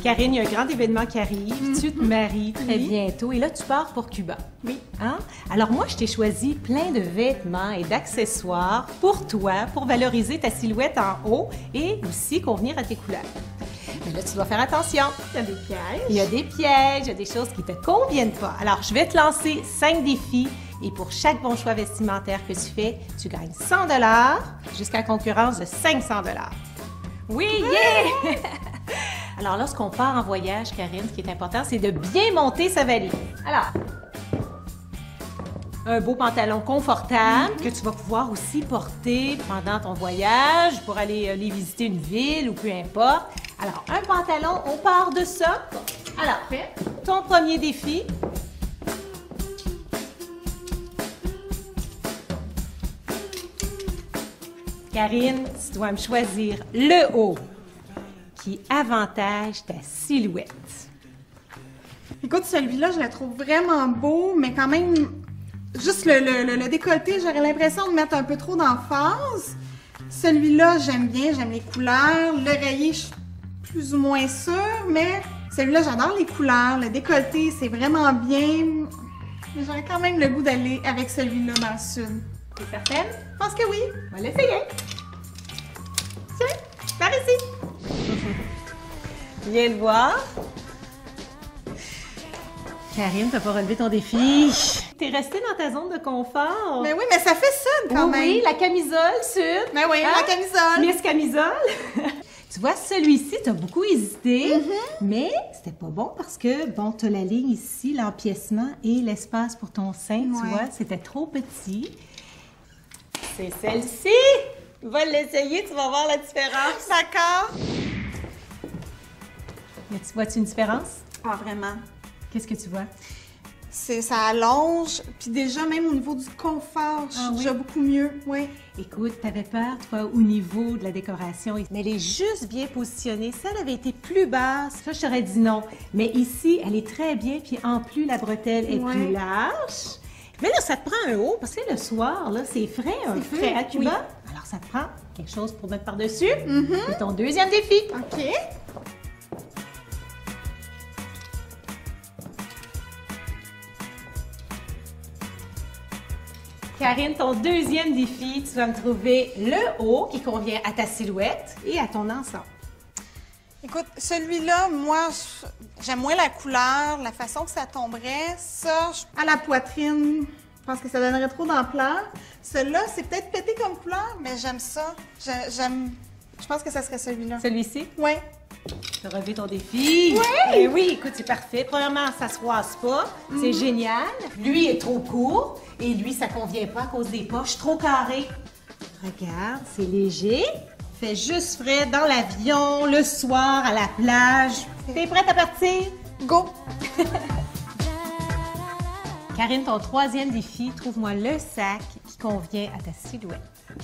Karine, il y a un grand événement qui arrive. Tu te maries très bientôt et là, tu pars pour Cuba. Oui. Hein? Alors moi, je t'ai choisi plein de vêtements et d'accessoires pour toi, pour valoriser ta silhouette en haut et aussi convenir à tes couleurs. Mais là, tu dois faire attention. Il y a des pièges. Il y a des pièges, il y a des choses qui ne te conviennent pas. Alors, je vais te lancer 5 défis et pour chaque bon choix vestimentaire que tu fais, tu gagnes 100 $ jusqu'à concurrence de 500 $. Oui, yeah! Alors, lorsqu'on part en voyage, Karine, ce qui est important, c'est de bien monter sa valise. Alors, un beau pantalon confortable que tu vas pouvoir aussi porter pendant ton voyage pour aller visiter une ville ou peu importe. Alors, un pantalon, on part de ça. Alors, ton premier défi. Karine, tu dois me choisir le haut qui avantage ta silhouette. Écoute, celui-là, je le trouve vraiment beau, mais quand même, juste le décolleté, j'aurais l'impression de mettre un peu trop d'emphase. Celui-là, j'aime bien, j'aime les couleurs. L'oreiller, je suis plus ou moins sûre, mais celui-là, j'adore les couleurs. Le décolleté, c'est vraiment bien. Mais j'aurais quand même le goût d'aller avec celui-là dans le sud. T'es certaine? Je pense que oui. On va l'essayer. Tiens, par ici. Viens le voir. Karine, t'as pas relevé ton défi. T'es restée dans ta zone de confort. Mais oui, mais ça fait sud quand même. Oui, la camisole sud. Mais oui, la camisole. Miss Camisole. Tu vois, celui-ci, t'as beaucoup hésité, mais c'était pas bon parce que, bon, t'as la ligne ici, l'empiècement et l'espace pour ton sein, tu vois, c'était trop petit. C'est celle-ci. Va l'essayer, tu vas voir la différence. D'accord. Mais tu vois-tu une différence? Ah, vraiment. Qu'est-ce que tu vois? Ça allonge, puis déjà, même au niveau du confort, je suis déjà beaucoup mieux. Oui. Écoute, t'avais peur, toi, au niveau de la décoration, mais elle est juste bien positionnée. Si elle avait été plus basse, ça, je t'aurais dit non. Mais ici, elle est très bien, puis en plus, la bretelle est plus large. Mais là, ça te prend un haut, parce que le soir, là, c'est frais, un frais à Cuba. Oui. Alors, ça te prend quelque chose pour mettre par-dessus. C'est ton deuxième défi. OK. Karine, ton deuxième défi, tu vas me trouver le haut qui convient à ta silhouette et à ton ensemble. Écoute, celui-là, moi, j'aime moins la couleur, la façon que ça tomberait. Ça, à la poitrine, je pense que ça donnerait trop d'ampleur. Celui-là, c'est peut-être pété comme couleur, mais j'aime ça. Je pense que ça serait celui-là. Celui-ci? Oui. Tu as relevé ton défi. Oui! Eh oui, écoute, c'est parfait. Premièrement, ça se froisse pas. C'est génial. Lui est trop court et lui, ça convient pas à cause des poches trop carrées. Regarde, c'est léger. Fait juste frais dans l'avion, le soir, à la plage. T'es prête à partir? Go! Karine, ton troisième défi, trouve-moi le sac qui convient à ta silhouette.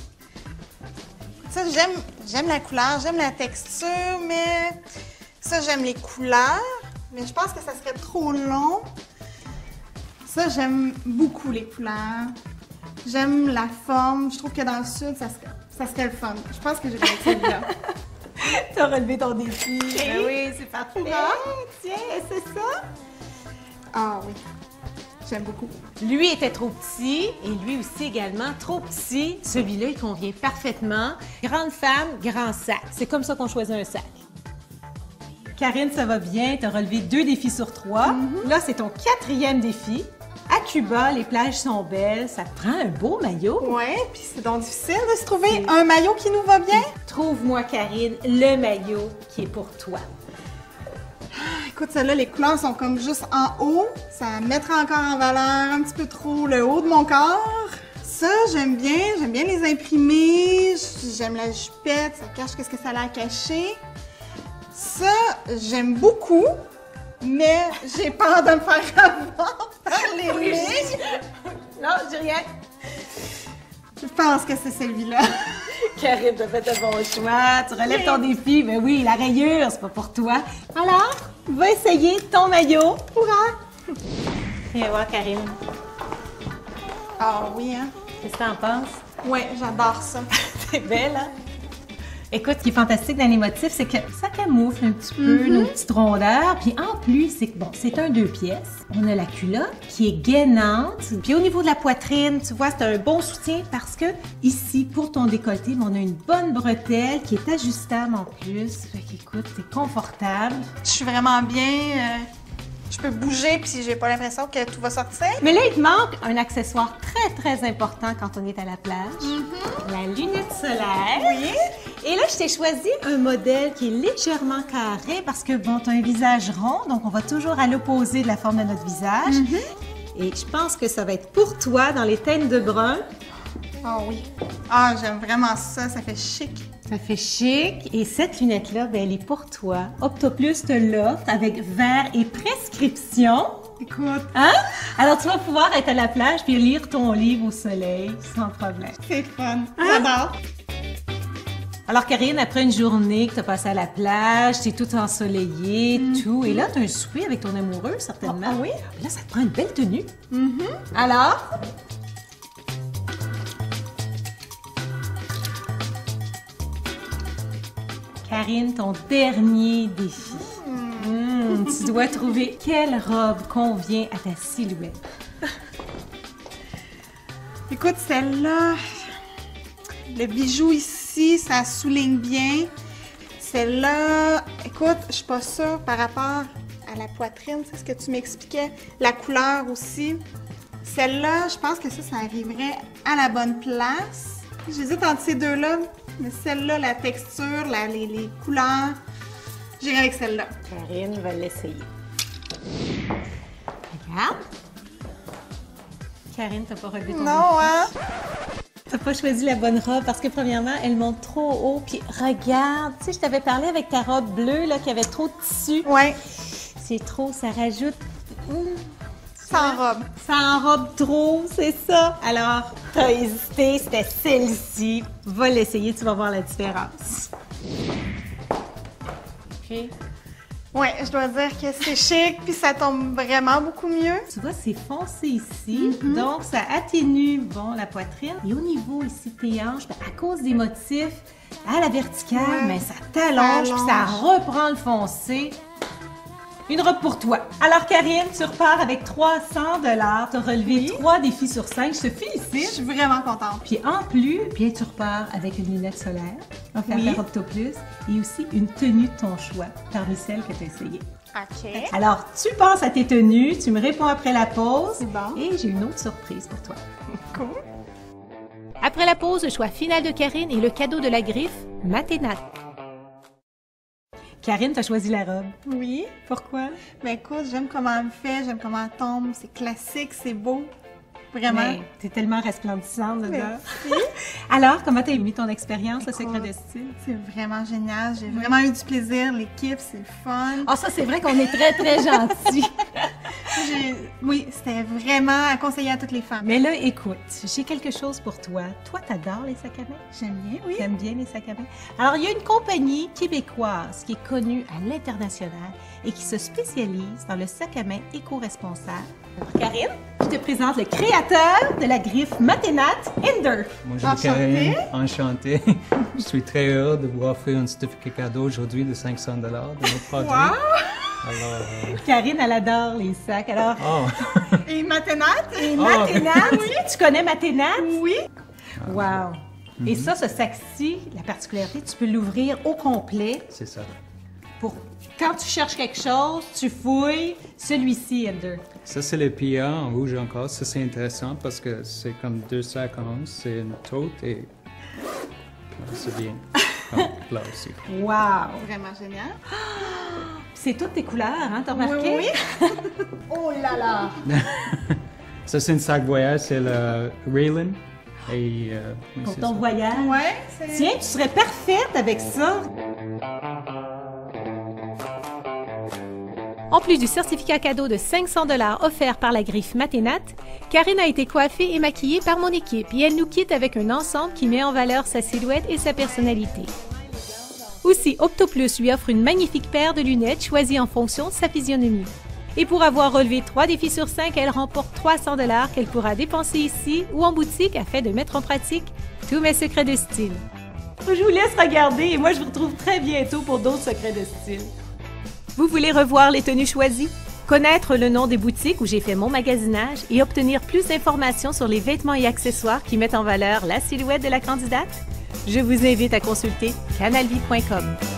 Ça, j'aime la couleur, j'aime la texture, mais ça, j'aime les couleurs. Mais je pense que ça serait trop long. Ça, j'aime beaucoup les couleurs. J'aime la forme. Je trouve que dans le sud, ça serait le fun. Je pense que je vais être celui-là. Tu as relevé ton défi. Ben oui, c'est parfait. Tiens, c'est ça? Ah oui. J'aime beaucoup. Lui était trop petit et lui aussi également trop petit. Celui-là, il convient parfaitement. Grande femme, grand sac. C'est comme ça qu'on choisit un sac. Karine, ça va bien. Tu as relevé 2 défis sur 3. Là, c'est ton 4e défi. À Cuba, les plages sont belles. Ça te prend un beau maillot. Oui, puis c'est donc difficile de se trouver un maillot qui nous va bien. Trouve-moi, Karine, le maillot qui est pour toi. Écoute, celle-là, les couleurs sont comme juste en haut. Ça mettra encore en valeur un petit peu trop le haut de mon corps. Ça, j'aime bien. J'aime bien les imprimer. J'aime la jupette. Ça cache qu'est-ce que ça a à cacher. Ça, j'aime beaucoup. Mais j'ai peur de me faire avoir par les lignes. Non, je dis rien. Je pense que c'est celui-là. Karine, t'as fait un bon choix. Tu relèves ton défi. Mais oui, la rayure, c'est pas pour toi. Alors, va essayer ton maillot. Hurrah! Viens voir, Karine. Ah oui, hein? Qu'est-ce que t'en penses? Oui, j'adore ça. C'est belle, hein? Écoute, ce qui est fantastique dans les motifs, c'est que ça camoufle un petit peu nos petites rondeurs. Puis en plus, c'est que bon, c'est un 2 pièces. On a la culotte qui est gainante. Puis au niveau de la poitrine, tu vois, c'est un bon soutien parce que ici, pour ton décolleté, on a une bonne bretelle qui est ajustable en plus. Fait qu'écoute, c'est confortable. Je suis vraiment bien. Je peux bouger puis j'ai pas l'impression que tout va sortir. Mais là, il te manque un accessoire très important quand on est à la plage. La lunette solaire. Oui. Et là, je t'ai choisi un modèle qui est légèrement carré parce que, bon, tu as un visage rond, donc on va toujours à l'opposé de la forme de notre visage. Et je pense que ça va être pour toi dans les teintes de brun. Oh oui. Ah, j'aime vraiment ça. Ça fait chic. Ça fait chic. Et cette lunette-là, ben, elle est pour toi. Optoplus te l'offre avec verre et prescription. Écoute. Hein? Alors, tu vas pouvoir être à la plage puis lire ton livre au soleil sans problème. C'est fun. J'adore. Alors, Karine, après une journée que tu as passée à la plage, tu es toute ensoleillée, tout, et là, tu as un souper avec ton amoureux, certainement. Ah oui? Là, ça te prend une belle tenue. Alors? Karine, ton dernier défi. Tu dois trouver quelle robe convient à ta silhouette. Écoute, celle-là, le bijou ici, ça souligne bien. Celle-là, écoute, je suis pas sûre par rapport à la poitrine, c'est ce que tu m'expliquais. La couleur aussi. Celle-là, je pense que ça arriverait à la bonne place. J'hésite entre ces deux-là, mais celle-là, la texture, les couleurs, j'irai avec celle-là. Karine va l'essayer. Regarde. Karine, t'as pas relevé ton Non, hein? T'as pas choisi la bonne robe parce que premièrement, elle monte trop haut. Puis regarde, tu sais, je t'avais parlé avec ta robe bleue là, qui avait trop de tissu. Ouais. C'est trop, ça rajoute. Sans robe. Ça enrobe trop, c'est ça. Alors, t'as hésité, c'était celle-ci. Va l'essayer, tu vas voir la différence. Puis, Ouais, je dois dire que c'est chic, puis ça tombe vraiment beaucoup mieux. tu vois, c'est foncé ici, donc ça atténue, bon, la poitrine. Et au niveau ici de tes hanches, ben, à cause des motifs, à la verticale, mais ça t'allonge, puis ça reprend le foncé. Une robe pour toi. Alors, Karine, tu repars avec 300 $. Tu as relevé 3 défis sur 5. Je te Je félicite. suis vraiment contente. Puis en plus, bien, tu repars avec une lunette solaire, offerte par Optoplus, et aussi une tenue de ton choix, parmi celles que tu as essayées. OK. Alors, tu penses à tes tenues, tu me réponds après la pause, C'est bon. et j'ai une autre surprise pour toi. Cool. Après la pause, le choix final de Karine et le cadeau de la griffe, Mathénat. Karine, tu as choisi la robe. Oui. Pourquoi? Ben écoute, j'aime comment elle me fait, j'aime comment elle tombe. C'est classique, c'est beau. Vraiment. Tu es tellement resplendissante dedans. Merci. Alors, comment t'as aimé ton expérience, le secret de style? C'est vraiment génial. J'ai vraiment eu du plaisir. L'équipe, c'est le fun. Ah, ça, c'est vrai qu'on est très, très gentils. Oui, c'était vraiment à conseiller à toutes les femmes. Mais là, écoute, j'ai quelque chose pour toi. Toi, t'adores les sacs à main? J'aime bien, oui. T'aimes bien les sacs à main? Alors, il y a une compagnie québécoise qui est connue à l'international et qui se spécialise dans le sac à main éco-responsable. Alors, Karine, je te présente le créateur de la griffe Mathénat, Hinder. Bonjour Enchantée. Karine, enchanté. Je suis très heureux de vous offrir un certificat cadeau aujourd'hui de 500 $ de nos produits. Alors, Karine, elle adore les sacs. Alors, Et Mathénat? et Mathénat, tu connais Mathénat? Oui. Wow! Et ça, ce sac-ci, la particularité, tu peux l'ouvrir au complet c'est ça. pour quand tu cherches quelque chose, tu fouilles celui-ci, Hinder. Ça, c'est le PIA en rouge encore. Ça, c'est intéressant parce que c'est comme 2 sacs en 11. C'est une tote et c'est bien. Là aussi. Wow! Vraiment génial. C'est toutes tes couleurs, hein, t'as remarqué? Oui. Oh là là. Ça, c'est un sac voyage. C'est le Raylan. Et, oui, Pour c'est ton ça. voyage. Ouais, c'est... Tiens, tu serais parfaite avec ça. En plus du certificat cadeau de 500 $ offert par la griffe Mathénat, Karine a été coiffée et maquillée par mon équipe et elle nous quitte avec un ensemble qui met en valeur sa silhouette et sa personnalité. Aussi, Optoplus lui offre une magnifique paire de lunettes choisies en fonction de sa physionomie. Et pour avoir relevé 3 défis sur 5, elle remporte 300 $ qu'elle pourra dépenser ici ou en boutique afin de mettre en pratique tous mes secrets de style. Je vous laisse regarder et moi, je vous retrouve très bientôt pour d'autres secrets de style. Vous voulez revoir les tenues choisies? Connaître le nom des boutiques où j'ai fait mon magasinage et obtenir plus d'informations sur les vêtements et accessoires qui mettent en valeur la silhouette de la candidate? Je vous invite à consulter canalvie.com.